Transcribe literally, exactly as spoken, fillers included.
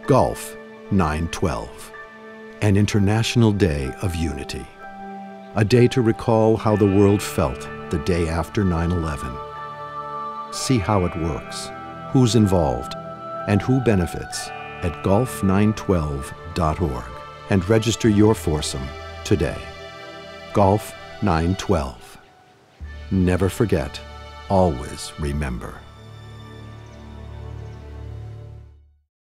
Gulf nine twelve, an international day of unity. A day to recall how the world felt the day after nine eleven. See how it works, who's involved, and who benefits at gulf nine twelve dot org, and register your foursome today. Gulf nine twelve. Never forget, always remember.